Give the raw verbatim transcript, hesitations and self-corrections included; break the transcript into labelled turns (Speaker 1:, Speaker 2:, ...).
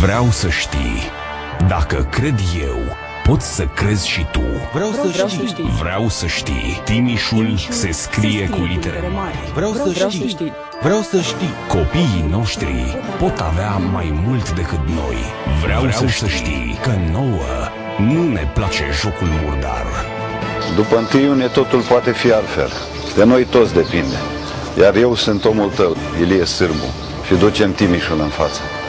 Speaker 1: Vreau să știi. Dacă cred eu, poți să crezi și tu.
Speaker 2: Vreau, Vreau să, știi.
Speaker 1: să știi. Vreau să știi. Timișul, Timișul se scrie cu litere mari.
Speaker 2: Vreau, Vreau să, să știi. știi. Vreau să știi.
Speaker 1: Copiii noștri pot avea mai mult decât noi. Vreau, Vreau să, să știi că nouă nu ne place jocul murdar.
Speaker 3: După întâi iunie totul poate fi altfel. De noi toți depinde. Iar eu sunt omul tău, Ilie Sârbu, și ducem Timișul în față.